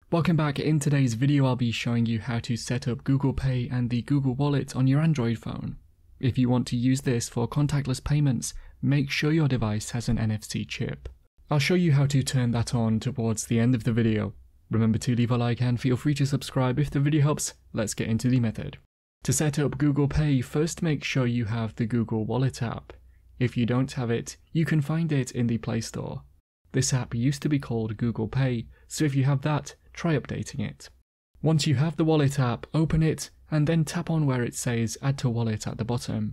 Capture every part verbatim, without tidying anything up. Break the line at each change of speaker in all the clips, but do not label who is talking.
Welcome back. In today's video I'll be showing you how to set up Google Pay and the Google Wallet on your Android phone. If you want to use this for contactless payments, make sure your device has an N F C chip. I'll show you how to turn that on towards the end of the video. Remember to leave a like and feel free to subscribe if the video helps. Let's get into the method. To set up Google Pay, first make sure you have the Google Wallet app. If you don't have it, you can find it in the Play Store. This app used to be called Google Pay, so if you have that, try updating it. Once you have the Wallet app, open it and then tap on where it says Add to Wallet at the bottom.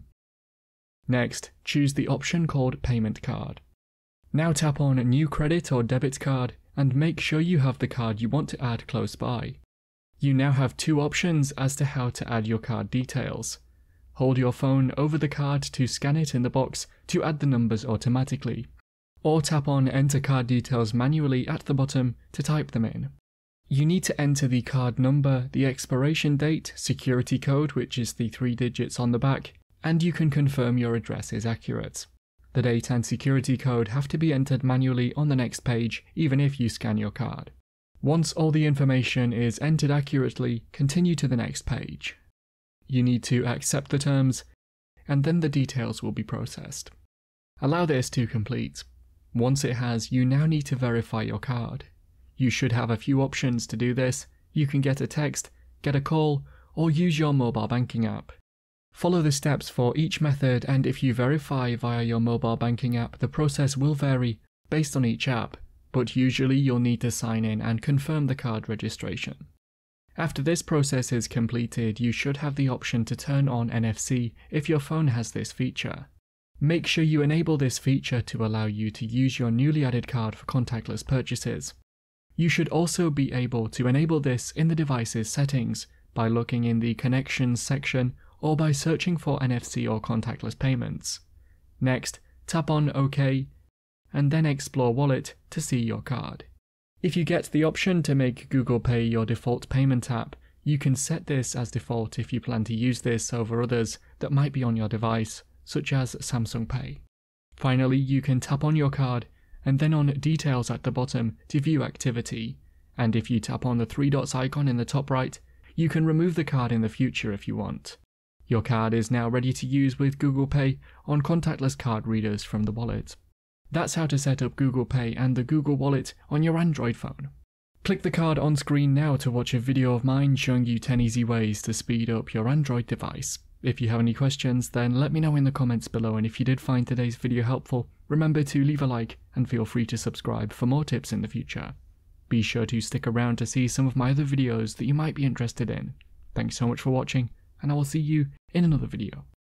Next, choose the option called Payment Card. Now tap on New Credit or Debit Card and make sure you have the card you want to add close by. You now have two options as to how to add your card details. Hold your phone over the card to scan it in the box to add the numbers automatically, or tap on Enter Card Details manually at the bottom to type them in. You need to enter the card number, the expiration date, security code, which is the three digits on the back, and you can confirm your address is accurate. The date and security code have to be entered manually on the next page, even if you scan your card. Once all the information is entered accurately, continue to the next page. You need to accept the terms, and then the details will be processed. Allow this to complete. Once it has, you now need to verify your card. You should have a few options to do this. You can get a text, get a call, or use your mobile banking app. Follow the steps for each method, and if you verify via your mobile banking app, the process will vary based on each app, but usually you'll need to sign in and confirm the card registration. After this process is completed, you should have the option to turn on N F C if your phone has this feature. Make sure you enable this feature to allow you to use your newly added card for contactless purchases. You should also be able to enable this in the device's settings by looking in the Connections section or by searching for N F C or contactless payments. Next, tap on OK and then explore Wallet to see your card. If you get the option to make Google Pay your default payment app, you can set this as default if you plan to use this over others that might be on your device, such as Samsung Pay. Finally, you can tap on your card and then on Details at the bottom to view activity, and if you tap on the three dots icon in the top right, you can remove the card in the future if you want. Your card is now ready to use with Google Pay on contactless card readers from the wallet. That's how to set up Google Pay and the Google Wallet on your Android phone. Click the card on screen now to watch a video of mine showing you ten easy ways to speed up your Android device. If you have any questions, then let me know in the comments below, and if you did find today's video helpful, remember to leave a like and feel free to subscribe for more tips in the future. Be sure to stick around to see some of my other videos that you might be interested in. Thanks so much for watching, and I will see you in another video.